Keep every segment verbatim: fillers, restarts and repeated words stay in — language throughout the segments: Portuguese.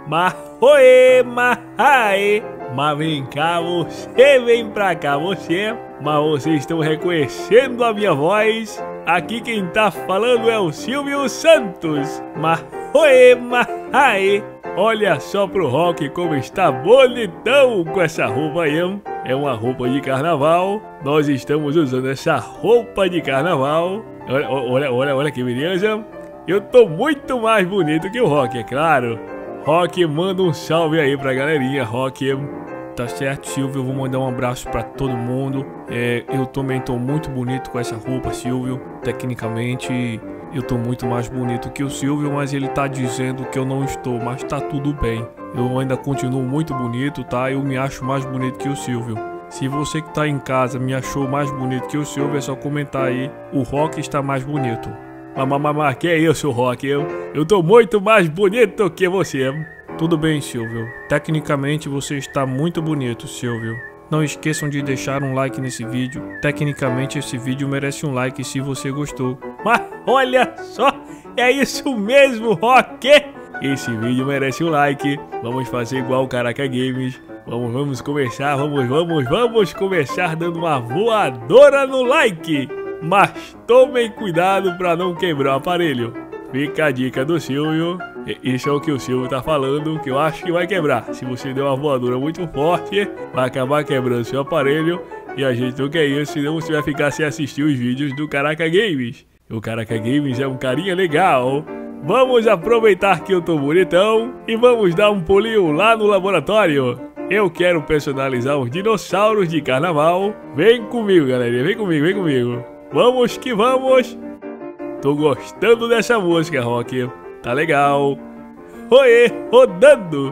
Mahoe, Mahai. Mas vem cá, você vem pra cá, você. Mas vocês estão reconhecendo a minha voz? Aqui quem tá falando é o Silvio Santos. Mahoe, Mahai. Olha só pro Rock como está bonitão com essa roupa aí. É uma roupa de carnaval. Nós estamos usando essa roupa de carnaval. Olha, olha, olha, olha que beleza. Eu tô muito mais bonito que o Rock, é claro. Rock, manda um salve aí pra galerinha, Rock. Tá certo, Silvio, eu vou mandar um abraço pra todo mundo. É, eu também tô muito bonito com essa roupa, Silvio. Tecnicamente, eu tô muito mais bonito que o Silvio, mas ele tá dizendo que eu não estou, mas tá tudo bem. Eu ainda continuo muito bonito, tá? Eu me acho mais bonito que o Silvio. Se você que tá em casa me achou mais bonito que o Silvio, é só comentar aí. O Rock está mais bonito. Mas, mas, mas que é isso, Rock? Eu, eu tô muito mais bonito que você. Tudo bem, Silvio. Tecnicamente você está muito bonito, Silvio. Não esqueçam de deixar um like nesse vídeo. Tecnicamente esse vídeo merece um like se você gostou. Mas olha só, é isso mesmo, Rock. Esse vídeo merece um like. Vamos fazer igual o Caraca Games. Vamos, vamos começar, vamos, vamos, vamos começar dando uma voadora no like. Mas tomem cuidado para não quebrar o aparelho. Fica a dica do Silvio. Isso é o que o Silvio tá falando, que eu acho que vai quebrar. Se você der uma voadora muito forte, vai acabar quebrando seu aparelho. E a gente não quer isso, senão você vai ficar sem assistir os vídeos do Caraca Games. O Caraca Games é um carinha legal. Vamos aproveitar que eu tô bonitão e vamos dar um pulinho lá no laboratório. Eu quero personalizar os dinossauros de carnaval. Vem comigo, galera, vem comigo, vem comigo. Vamos que vamos. Tô gostando dessa música, Rock. Tá legal. Oê, rodando.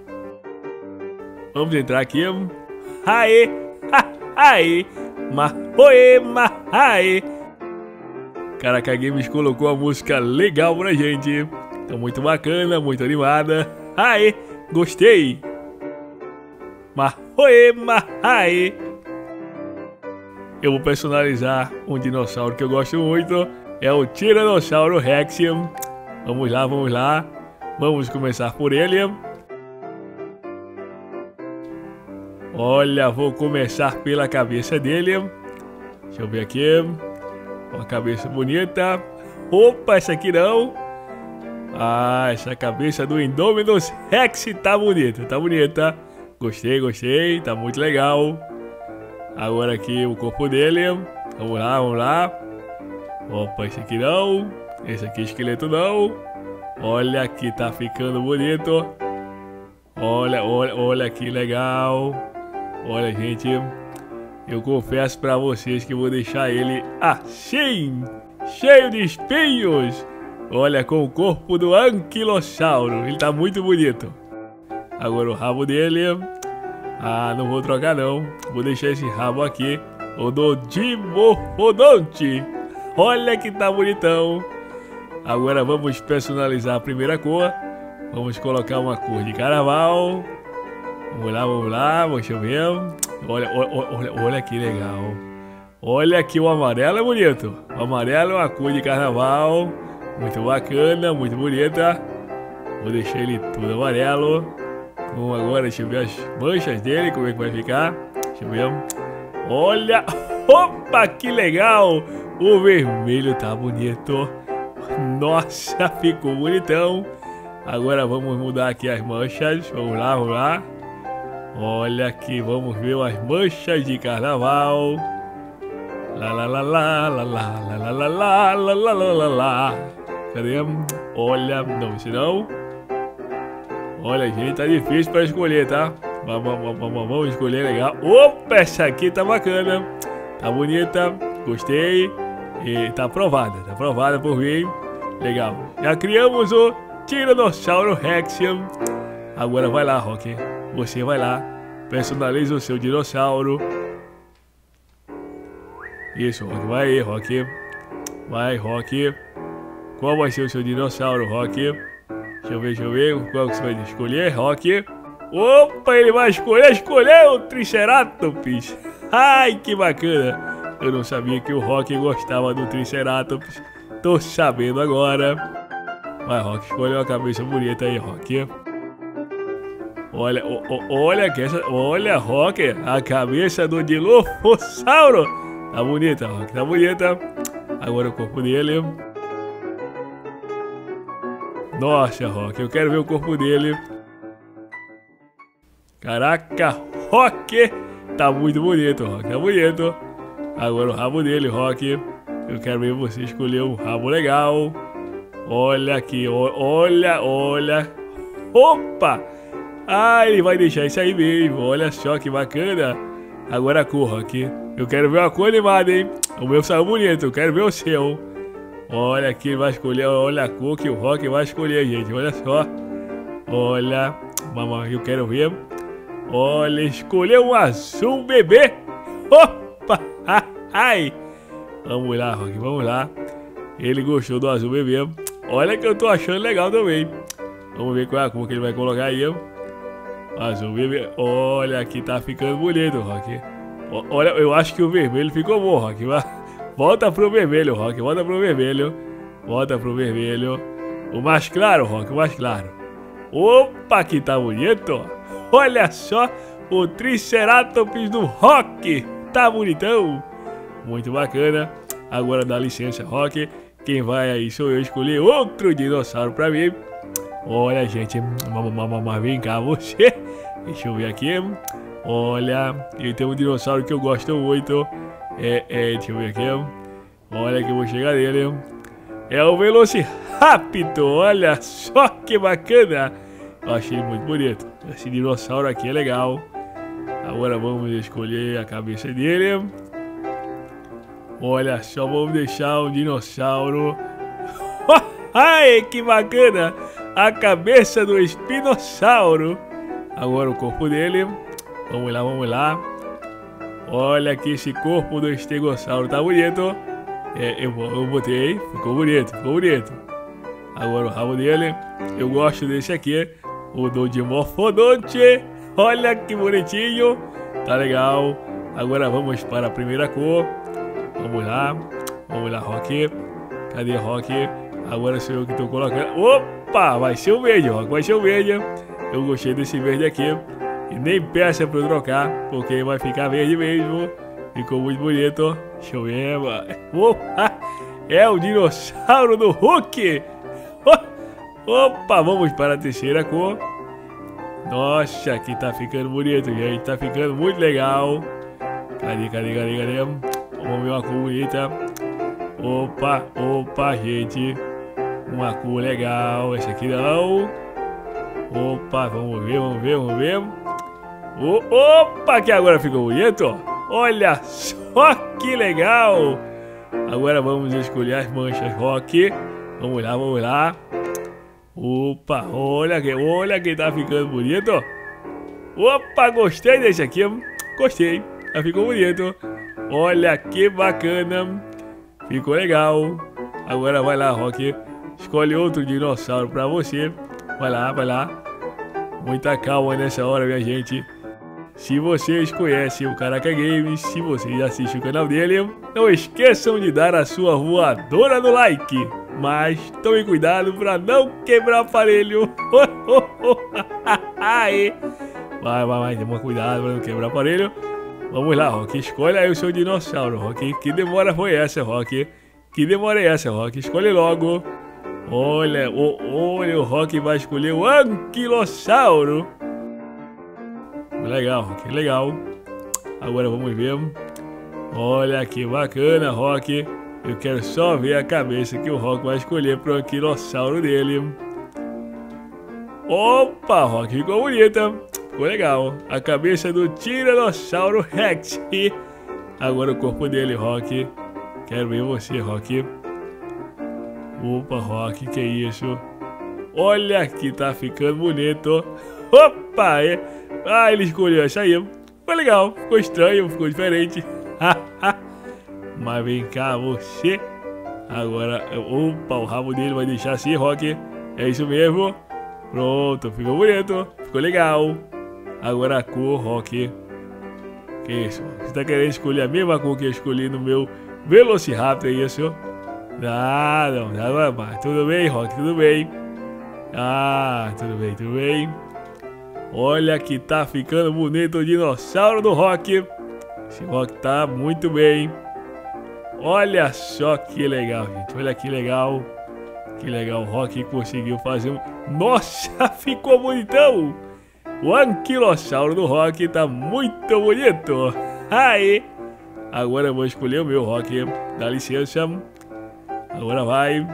Vamos entrar aqui. Aê, aê, mahoê, mahaê. Caraca Games colocou a música legal pra gente. Tá muito bacana, muito animada. Aê, gostei. Mahoê, mahaê. Eu vou personalizar um dinossauro que eu gosto muito. É o Tiranossauro Rex. Vamos lá, vamos lá. Vamos começar por ele. Olha, vou começar pela cabeça dele. Deixa eu ver aqui. Uma cabeça bonita. Opa, essa aqui não. Ah, essa cabeça do Indominus Rex tá bonita, tá bonita. Gostei, gostei, tá muito legal. Agora aqui o corpo dele. Vamos lá, vamos lá. Opa, esse aqui não. Esse aqui esqueleto não. Olha que tá ficando bonito. Olha, olha, olha que legal. Olha, gente. Eu confesso pra vocês que vou deixar ele assim, cheio de espinhos. Olha, com o corpo do Anquilossauro. Ele tá muito bonito. Agora o rabo dele. Ah, não vou trocar não. Vou deixar esse rabo aqui. O do Dimorfodonte. Olha que tá bonitão. Agora vamos personalizar a primeira cor. Vamos colocar uma cor de carnaval. Vamos lá, vamos lá, deixa eu ver. Olha, olha, olha, olha que legal. Olha que o amarelo é bonito. O amarelo é uma cor de carnaval. Muito bacana, muito bonita. Vou deixar ele tudo amarelo. Vamos agora, deixa eu ver as manchas dele, como é que vai ficar. Deixa eu ver. Olha, opa, que legal. O vermelho tá bonito. Nossa, ficou bonitão. Agora vamos mudar aqui as manchas. Vamos lá, vamos lá. Olha aqui, vamos ver as manchas de carnaval. Lá, lá, lá, lá, lá, lá, lá, lá, lá, lá, lá, lá, lá, lá. Cadê? Olha, não, esse não. Olha, gente, tá difícil pra escolher, tá? Vamos, vamos, vamos, vamos escolher legal. Opa, essa aqui tá bacana. Tá bonita, gostei. E tá aprovada, tá aprovada por mim. Legal. Já criamos o Tiranossauro Rex. Agora vai lá, Rock. Você vai lá. Personaliza o seu dinossauro. Isso, Rock. Vai aí, Rock. Vai, Rock. Qual vai ser o seu dinossauro, Rock? Deixa eu ver, deixa eu ver. Qual que você vai escolher, Rock? Opa, ele vai escolher, escolheu o Triceratops. Ai, que bacana. Eu não sabia que o Rock gostava do Triceratops. Tô sabendo agora. Vai, Rock, escolheu a cabeça bonita aí, Rock. Olha, o, o, olha que essa, olha, Rock, a cabeça do Dilophosauro. Tá bonita, Rock, tá bonita. Agora o corpo dele. Nossa, Rock, eu quero ver o corpo dele. Caraca, Rock, tá muito bonito, Rock, tá bonito. Agora o rabo dele, Rock. Eu quero ver você escolher um rabo legal. Olha aqui, olha, olha. Opa! Ah, ele vai deixar isso aí mesmo. Olha só que bacana. Agora a cor, Rock. Eu quero ver uma cor animada, hein? O meu saiu bonito, eu quero ver o seu. Olha aqui, ele vai escolher. Olha a cor que o Rock vai escolher, gente. Olha só. Olha, mamãe, eu quero ver. Olha, escolheu um azul bebê. Opa! Ai! Vamos lá, Rock, vamos lá. Ele gostou do azul bebê. Olha que eu tô achando legal também. Vamos ver qual é a cor que ele vai colocar aí. Azul bebê. Olha, aqui tá ficando bonito, Rock. Olha, eu acho que o vermelho ficou bom, Rock. Volta pro vermelho, Rock. Volta pro vermelho. Volta pro vermelho. O mais claro, Rock, o mais claro. Opa, que tá bonito. Olha só o Triceratops do Rock. Tá bonitão. Muito bacana. Agora dá licença, Rock. Quem vai aí sou eu escolher outro dinossauro pra mim. Olha, gente. Mas vem cá, você. Deixa eu ver aqui. Olha, ele tem um dinossauro que eu gosto muito. É, é, deixa eu ver aqui. Olha que eu vou chegar nele. É o Velociraptor. Olha só que bacana. Eu achei ele muito bonito. Esse dinossauro aqui é legal. Agora vamos escolher a cabeça dele. Olha só, vamos deixar o dinossauro. Ai, que bacana! A cabeça do espinossauro. Agora o corpo dele. Vamos lá, vamos lá. Olha aqui esse corpo do estegossauro. Tá bonito. É, eu, eu botei. Ficou bonito, ficou bonito. Agora o rabo dele. Eu gosto desse aqui. O do Dimorphodonte. Olha que bonitinho. Tá legal. Agora vamos para a primeira cor. Vamos lá. Vamos lá, Rock. Cadê Rock? Agora sou eu que tô colocando. Opa! Vai ser o verde, Rock. Vai ser o verde. Eu gostei desse verde aqui. E nem peça pra eu trocar, porque vai ficar verde mesmo. Ficou muito bonito. Deixa eu ver. Opa! É o dinossauro do Hulk. Opa! Vamos para a terceira cor. Nossa, aqui tá ficando bonito, gente. Tá ficando muito legal. Cadê, cadê, cadê, cadê? Vamos ver uma cor bonita. Opa, opa, gente. Uma cor legal. Essa aqui não. Opa, vamos ver, vamos ver, vamos ver. O, opa, que agora ficou bonito. Olha só que legal. Agora vamos escolher as manchas, Rock. Vamos lá, vamos lá. Opa, olha que, olha que tá ficando bonito. Opa, gostei desse aqui. Gostei, já ficou bonito. Olha que bacana. Ficou legal. Agora vai lá, Rock. Escolhe outro dinossauro pra você. Vai lá, vai lá. Muita calma nessa hora, minha gente. Se vocês conhecem o Caraca Games, se vocês assistem o canal dele, não esqueçam de dar a sua voadora no like. Mas tome cuidado para não quebrar o aparelho. Vai, vai, vai, toma cuidado para não quebrar o aparelho. Vamos lá, Rock. Escolhe aí o seu dinossauro, Rock. Que demora foi essa, Rock? Que demora é essa, Rock? Escolhe logo. Olha, o, olha, o Rock vai escolher o Anquilossauro. Legal, Rock, legal. Agora vamos ver. Olha que bacana, Rock. Eu quero só ver a cabeça que o Rock vai escolher pro Anquilossauro dele. Opa, Rock, ficou bonita. Ficou legal. A cabeça do Tiranossauro Rex. Agora o corpo dele, Rock. Quero ver você, Rock. Opa, Rock, que isso? Olha que tá ficando bonito. Opa, é. Ah, ele escolheu essa aí. Ficou legal, ficou estranho, ficou diferente. Mas vem cá, você. Agora, opa, o rabo dele vai deixar assim, Rock. É isso mesmo. Pronto, ficou bonito, ficou legal. Agora a cor, Rock. Que isso? Você tá querendo escolher a mesma cor que eu escolhi no meu Velociraptor, é isso? Ah, não, não, mas tudo bem, Rock, tudo bem. Ah, tudo bem, tudo bem. Olha que tá ficando bonito o dinossauro do Rock. Esse Rock tá muito bem. Olha só que legal, gente. Olha que legal. Que legal. O Rock conseguiu fazer um... Nossa, ficou bonitão. O anquilossauro do Rock tá muito bonito. Aí. Agora eu vou escolher o meu Rock. Dá licença. Agora vai.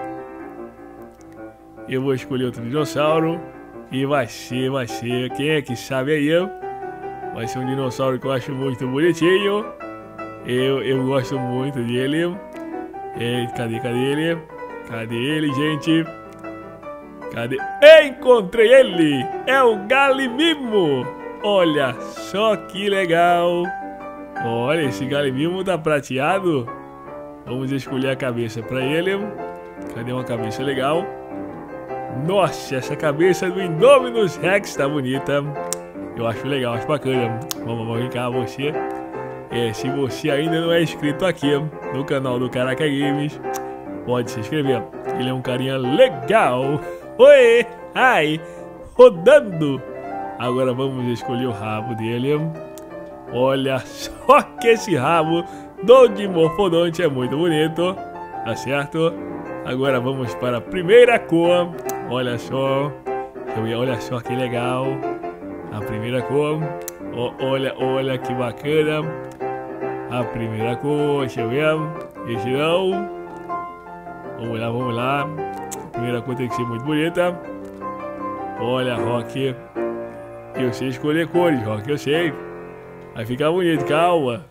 Eu vou escolher outro dinossauro. E vai ser, vai ser. Quem é que sabe aí? Vai ser um dinossauro que eu acho muito bonitinho. Eu, eu gosto muito dele. E, cadê, cadê ele? Cadê ele, gente? Cadê? Encontrei ele! É o Galimimo! Olha só que legal! Olha, esse Galimimo tá prateado. Vamos escolher a cabeça para ele. Cadê uma cabeça legal? Nossa, essa cabeça do Indominus Rex tá bonita. Eu acho legal, acho bacana. Vamos, vamos, vem cá, você. É, se você ainda não é inscrito aqui no canal do Caraca Games, pode se inscrever. Ele é um carinha legal. Oi! Ai! Rodando! Agora vamos escolher o rabo dele. Olha só que esse rabo do Dimorphodonte é muito bonito. Tá certo? Agora vamos para a primeira cor. Olha só. Olha só que legal. A primeira cor. Olha, olha que bacana. A primeira cor. Deixa eu ver. Esse não. Vamos lá, vamos lá. A primeira cor tem que ser muito bonita. Olha, Rock. Eu sei escolher cores, Rock. Eu sei. Vai ficar bonito, calma.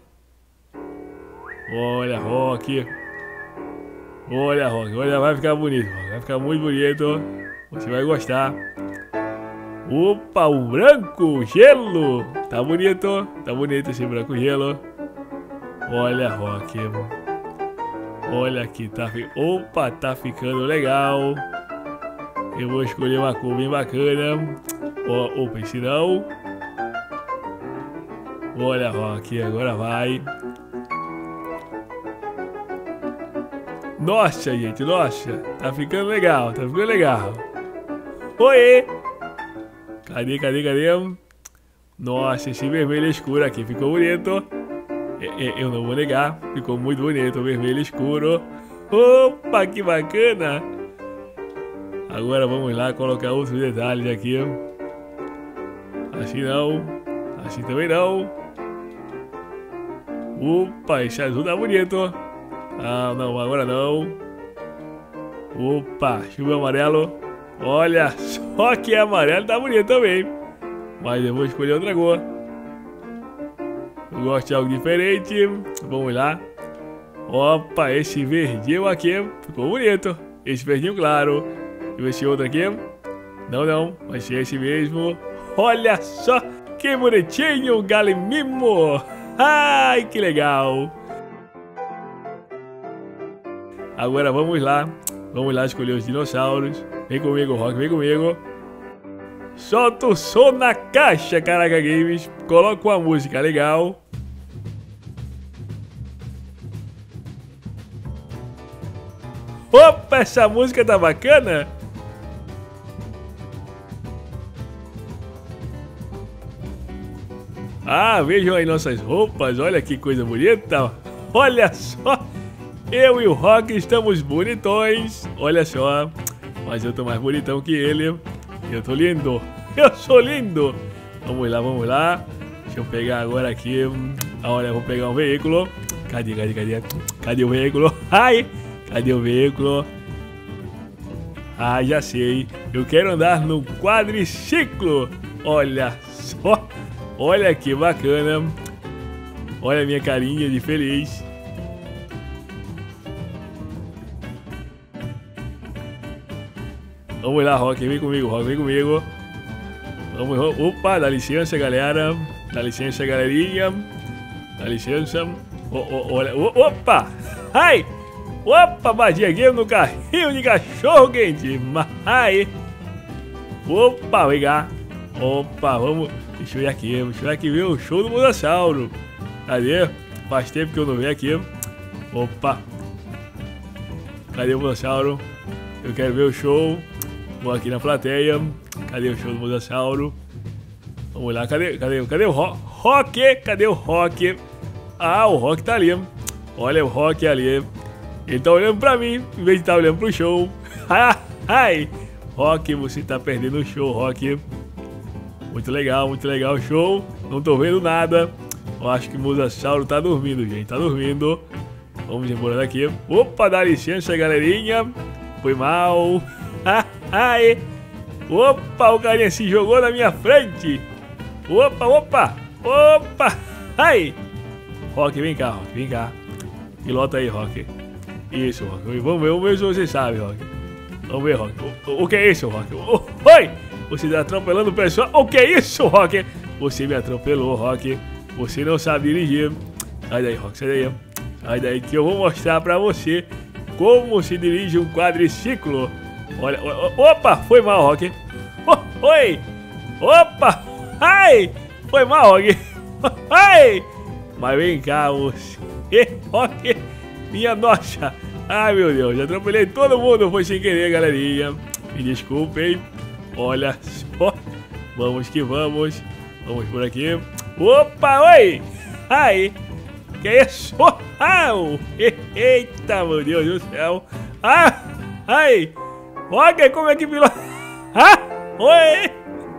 Olha, Rock. Olha, Rock. Olha, vai ficar bonito. Vai ficar muito bonito. Você vai gostar. Opa, o branco gelo. Tá bonito. Tá bonito esse branco gelo. Olha, Rock. Olha aqui, tá... Opa, tá ficando legal. Eu vou escolher uma cor bem bacana. Ó, opa, esse não. Olha, Rock, agora vai. Nossa, gente, nossa. Tá ficando legal, tá ficando legal. Oi! Cadê, cadê, cadê? Nossa, esse vermelho escuro aqui ficou bonito. Eu não vou negar, ficou muito bonito o vermelho escuro. Opa, que bacana! Agora vamos lá colocar outros detalhes aqui. Assim não, assim também não. Opa, esse azul tá bonito. Ah, não, agora não. Opa, chuva amarelo. Olha só que amarelo tá bonito também. Mas eu vou escolher outra cor. Eu gosto de algo diferente. Vamos lá. Opa, esse verdinho aqui ficou bonito. Esse verdinho claro. E esse outro aqui. Não, não. Vai ser esse mesmo. Olha só que bonitinho, Galimimo. Ai, que legal. Agora vamos lá. Vamos lá escolher os dinossauros. Vem comigo, Rock. Vem comigo. Solta o som na caixa, Caraca Games. Coloca uma música legal. Opa, essa música tá bacana. Ah, vejam aí nossas roupas. Olha que coisa bonita. Olha só. Eu e o Rock estamos bonitões. Olha só. Mas eu tô mais bonitão que ele. Eu tô lindo. Eu sou lindo. Vamos lá, vamos lá. Deixa eu pegar agora aqui. Olha, eu vou pegar um veículo. Cadê, cadê, cadê? Cadê o veículo? Ai! Cadê o veículo? Ah, já sei. Eu quero andar no quadriciclo. Olha só. Olha que bacana. Olha a minha carinha de feliz. Vamos lá, Rock. Vem comigo, Rock. Vem comigo. Vamos, opa, dá licença, galera. Dá licença, galerinha. Dá licença. Oh, oh, olha. Oh, opa! Ai! Opa, Magia Game no carrinho de cachorro quente. Ai! Opa, vem cá. Opa, vamos. Deixa eu ir aqui. Deixa eu ir aqui ver o show do Mosasauro. Cadê? Faz tempo que eu não venho aqui. Opa. Cadê o Mosasauro? Eu quero ver o show. Vou aqui na plateia. Cadê o show do Mosasauro? Vamos lá, cadê, cadê, cadê o Rock? Rock, cadê o Rock? Ah, o Rock tá ali. Olha o Rock ali. Ele tá olhando pra mim, em vez de estar tá olhando pro show. Ai, Rock, você tá perdendo o show, Rock. Muito legal, muito legal o show. Não tô vendo nada. Eu acho que o Mosasauro tá dormindo, gente. Tá dormindo. Vamos embora daqui. Opa, dá licença, galerinha. Foi mal. Ai. Opa, o carinha se jogou na minha frente. Opa, opa. Opa. Ai. Rock, vem cá, Rock. Vem cá. Pilota aí, Rock. Isso, Rock. Vamos ver, vamos ver se você sabe, Rock. Vamos ver, Rock. O, o que é isso, Rock? O, oi! Você tá atropelando o pessoal. O que é isso, Rock? Você me atropelou, Rock. Você não sabe dirigir. Sai daí, Rock. Sai daí. Sai daí que eu vou mostrar pra você como se dirige um quadriciclo. Olha. Opa! Foi mal, Rock. Oi! Opa! Ai! Foi mal, Rock. Ai! Mas vem cá, você. Rock. Minha nossa. Ai, meu Deus. Já atropelei todo mundo. Foi sem querer, galerinha. Me desculpem. Olha só. Vamos que vamos. Vamos por aqui. Opa, oi! Ai! Que é isso? Ah, eita, meu Deus do céu! Ah! Ai! Olha como é que pilota! Ah! Oi!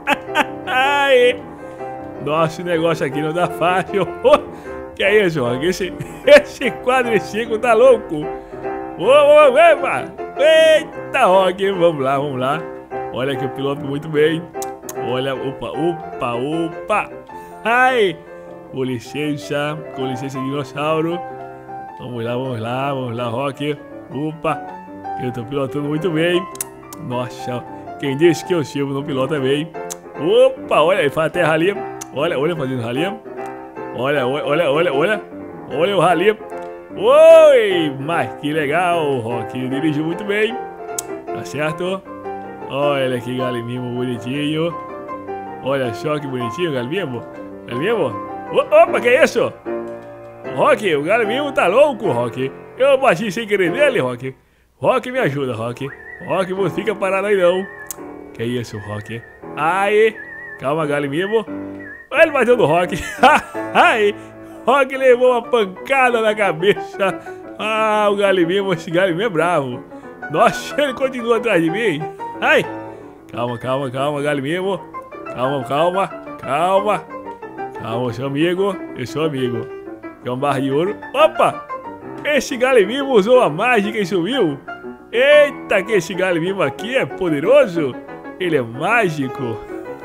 Ai! Nossa, esse negócio aqui não dá fácil. Que é isso, Rock? Esse, esse quadriciclo tá louco! Ô, ô, epa! Eita, Rock! Vamos lá, vamos lá. Olha que eu piloto muito bem. Olha, opa, opa, opa. Ai, com licença, com licença, dinossauro. Vamos lá, vamos lá, vamos lá, Rock. Opa, eu tô pilotando muito bem. Nossa, quem disse que o Silvio não pilota bem? Opa, olha, ele faz até rali. Olha, olha, fazendo rali. Olha, olha, olha, olha. Olha o rali. Oi, mas que legal, Rock. Dirigiu muito bem. Tá certo? Olha que galimimo bonitinho. Olha só que bonitinho, galimimo. Galimimo? Opa, que é isso? Rock, o galimimo tá louco, Rock. Eu bati sem querer nele, Rock. Rock, me ajuda, Rock. Rock, não fica parado aí não. Que isso, Rock? Ai, calma, galimimo. Ele bateu no Rock. Ai, Rock levou uma pancada na cabeça. Ah, o galimimo, esse galimimo é bravo. Nossa, ele continua atrás de mim. Ai, calma, calma, calma, galimimo. Calma, calma, calma. Calma, seu amigo, eu sou amigo. É um barra de ouro. Opa, esse galimimo usou a mágica e subiu. Eita, que esse galimimo aqui é poderoso. Ele é mágico.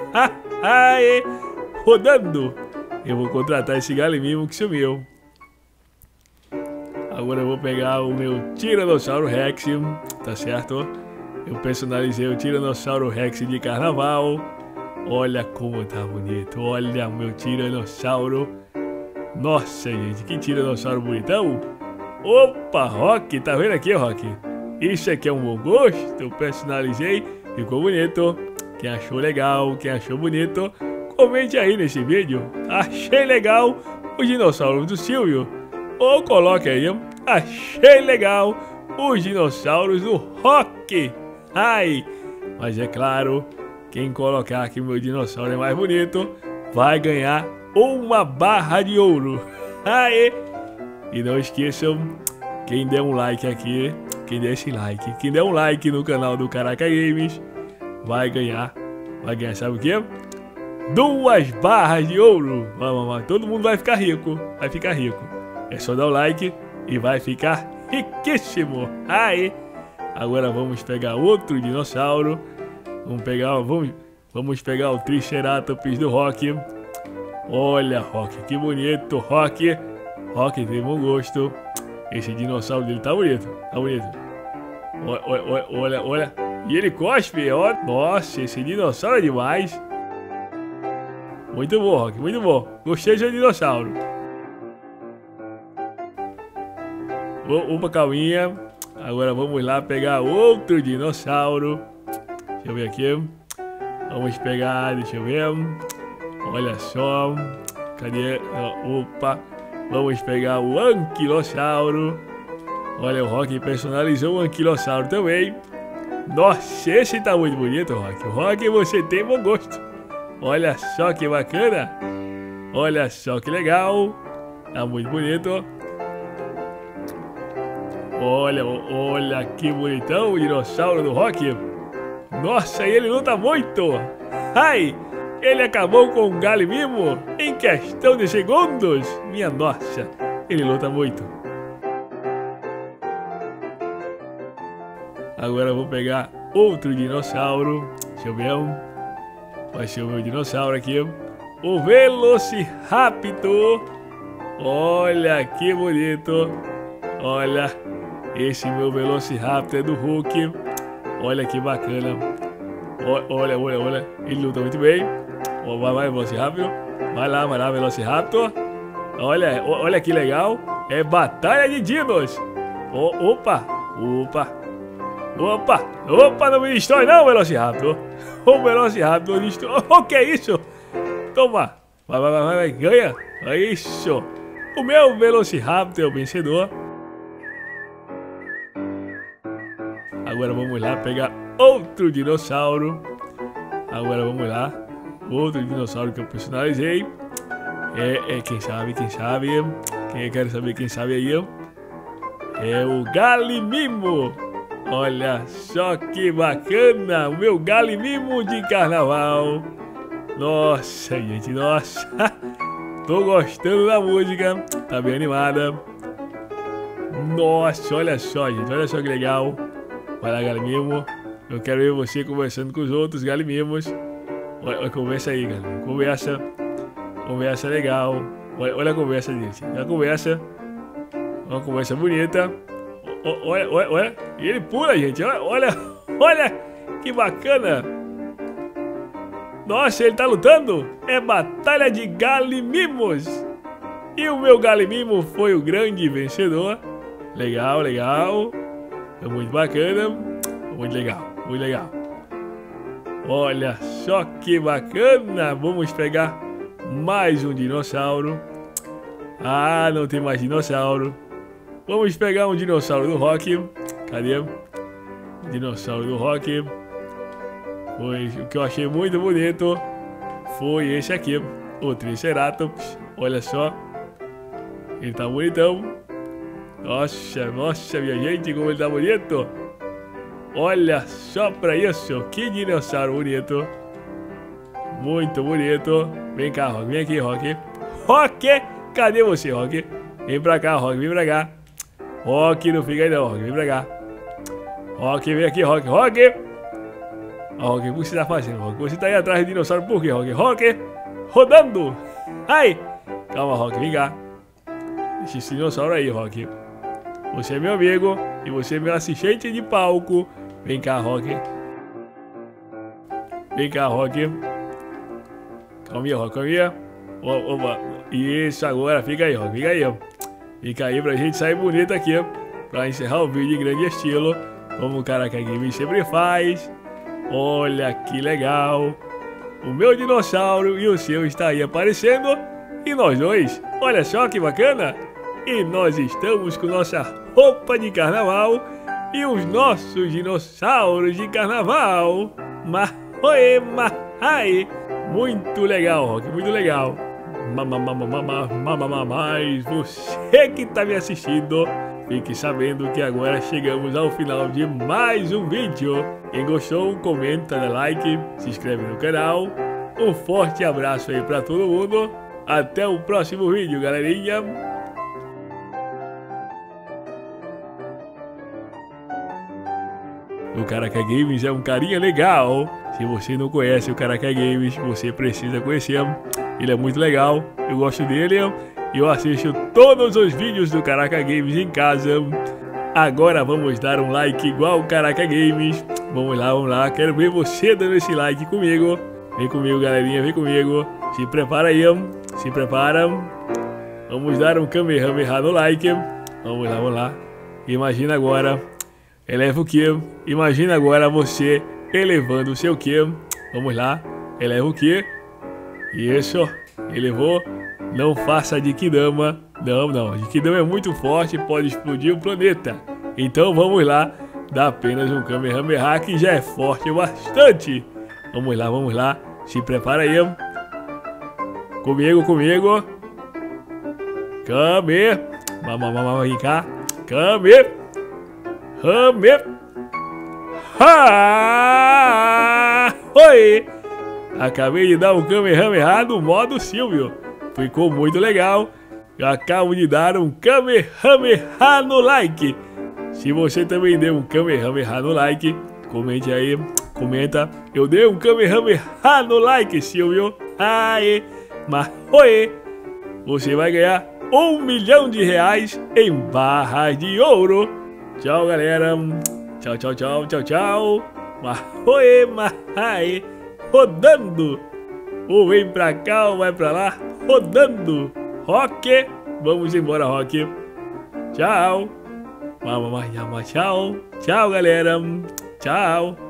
Ai, rodando. Eu vou contratar esse galimimo que sumiu. Agora eu vou pegar o meu Tiranossauro Rex, tá certo? Eu personalizei o Tiranossauro Rex de carnaval. Olha como tá bonito. Olha o meu Tiranossauro. Nossa, gente, que Tiranossauro bonitão. Opa, Rock, tá vendo aqui, Rock? Isso aqui é um bom gosto. Eu personalizei, ficou bonito. Quem achou legal, quem achou bonito, comente aí nesse vídeo. Achei legal o dinossauro do Silvio. Ou coloque aí, achei legal os dinossauros do Rock. Ai, mas é claro, quem colocar aqui meu dinossauro é mais bonito, vai ganhar uma barra de ouro. Ai, e não esqueçam, quem der um like aqui, quem der esse like, quem der um like no canal do Caraca Games, vai ganhar, vai ganhar, sabe o que? Duas barras de ouro. Vamos, vamos, todo mundo vai ficar rico, vai ficar rico. É só dar o like e vai ficar riquíssimo. Aí, agora vamos pegar outro dinossauro. Vamos pegar, vamos, vamos pegar o Triceratops do Rock. Olha, Rock, que bonito, Rock. Rock tem bom gosto. Esse dinossauro dele tá bonito, tá bonito. Olha, olha, olha, olha. E ele cospe, ó. Nossa, esse dinossauro é demais. Muito bom, Rock, muito bom. Gostei do seu dinossauro. Opa, calminha. Agora vamos lá pegar outro dinossauro. Deixa eu ver aqui. Vamos pegar, deixa eu ver. Olha só. Cadê? Opa. Vamos pegar o Anquilossauro. Olha, o Rock personalizou o Anquilossauro também. Nossa, esse tá muito bonito, Rock. Rock, você tem bom gosto. Olha só que bacana. Olha só que legal. Tá muito bonito. Olha, olha que bonitão o dinossauro do Rock. Nossa, ele luta muito. Ai, ele acabou com o Galimimo em questão de segundos. Minha nossa, ele luta muito. Agora eu vou pegar outro dinossauro. Deixa eu ver. Vai ser o meu dinossauro aqui. O Velociraptor. Olha que bonito. Olha, esse meu Velociraptor é do Hulk. Olha que bacana. Olha, olha, olha. Ele luta muito bem. Vai, vai, Velociraptor. Vai lá, vai lá, Velociraptor. Olha, olha que legal. É batalha de dinos. Oh, opa, opa. Opa, opa, não me destrói não, Velociraptor. O Velociraptor destrói. O que é isso? Toma. Vai, vai, vai, vai, ganha. É isso. O meu Velociraptor é o vencedor. Agora vamos lá pegar outro dinossauro. Agora vamos lá. Outro dinossauro que eu personalizei. É, é quem sabe, quem sabe. Quem quer saber quem sabe aí? É o Galimimo. Olha só que bacana. O meu Galimimo de carnaval. Nossa, gente, nossa. Tô gostando da música. Tá bem animada. Nossa, olha só, gente. Olha só que legal. Vai lá, Galimimo. Eu quero ver você conversando com os outros Galimimos. Olha, olha, conversa aí, galera. Conversa. Conversa legal. Olha, olha a conversa deles. Olha a conversa. Uma conversa bonita. O, olha, olha, olha. E ele pula, gente. Olha, olha. Olha. Que bacana. Nossa, ele tá lutando. É batalha de Galimimos. E o meu Galimimo foi o grande vencedor. Legal, legal. É muito bacana. Muito legal, muito legal. Olha só que bacana. Vamos pegar mais um dinossauro. Ah, não tem mais dinossauro. Vamos pegar um dinossauro do Rock. Cadê? Dinossauro do Rock. Foi o que eu achei muito bonito. Foi esse aqui, o Triceratops. Olha só. Ele tá bonitão. Nossa, nossa, minha gente, como ele tá bonito. Olha só pra isso. Que dinossauro bonito. Muito bonito. Vem cá, Rock. Vem aqui, Rock. Rock! Cadê você, Rock? Vem pra cá, Rock. Vem pra cá. Rock, não fica aí não, Rock. Vem pra cá. Rock, vem aqui, Rock. Rock! Rock, o que você tá fazendo, Rock? Você tá aí atrás do dinossauro por quê, Rock? Rock! Rodando! Ai! Calma, Rock. Vem cá. Deixa esse dinossauro aí, Rock. Você é meu amigo e você é meu assistente de palco. Vem cá, Rock. Vem cá, Rock. Calminha, Rock, calminha. Opa. Isso, agora. Fica aí, Rock. Fica aí, ó. Fica aí pra gente sair bonito aqui, ó. Pra encerrar o vídeo em grande estilo. Como o Caraca Games sempre faz. Olha que legal. O meu dinossauro e o seu está aí aparecendo. E nós dois. Olha só que bacana. E nós estamos com nossa roupa de carnaval e os nossos dinossauros de carnaval. Mahoe, mahai. Muito legal, Rock, muito legal. Mas você que está me assistindo, fique sabendo que agora chegamos ao final de mais um vídeo. Quem gostou, comenta, dá like, se inscreve no canal. Um forte abraço aí para todo mundo. Até o próximo vídeo, galerinha. O Caraca Games é um carinha legal. Se você não conhece o Caraca Games, você precisa conhecer. Ele é muito legal. Eu gosto dele. Eu assisto todos os vídeos do Caraca Games em casa. Agora vamos dar um like igual o Caraca Games. Vamos lá, vamos lá. Quero ver você dando esse like comigo. Vem comigo, galerinha. Vem comigo. Se prepara aí. Se prepara. Vamos dar um Kamehameha no like. Vamos lá, vamos lá. Imagina agora. Eleva o que? Imagina agora você elevando o seu que? Vamos lá. Eleva o que? Isso. Elevou. Não faça de Kidama. Não, não. De Kidama é muito forte e pode explodir o planeta. Então vamos lá. Dá apenas um Kamehameha que já é forte bastante. Vamos lá, vamos lá. Se prepara aí. Comigo, comigo. Kame. Vamos, vamos, vamos cá. Kame. Kame. Ha! Oi! Acabei de dar um Kamehameha no modo Silvio. Ficou muito legal. Eu acabo de dar um Kamehameha no like. Se você também deu um Kamehameha no like, comente aí, comenta. Eu dei um Kamehameha no like, Silvio. Aê, mas oi, você vai ganhar um milhão de reais em barras de ouro. Tchau, galera. Tchau, tchau, tchau, tchau, tchau. Mas oi, mas aê, rodando. Ou vem pra cá ou vai pra lá, rodando. Rock, vamos embora, Rock. Tchau. Tchau, tchau, galera. Tchau.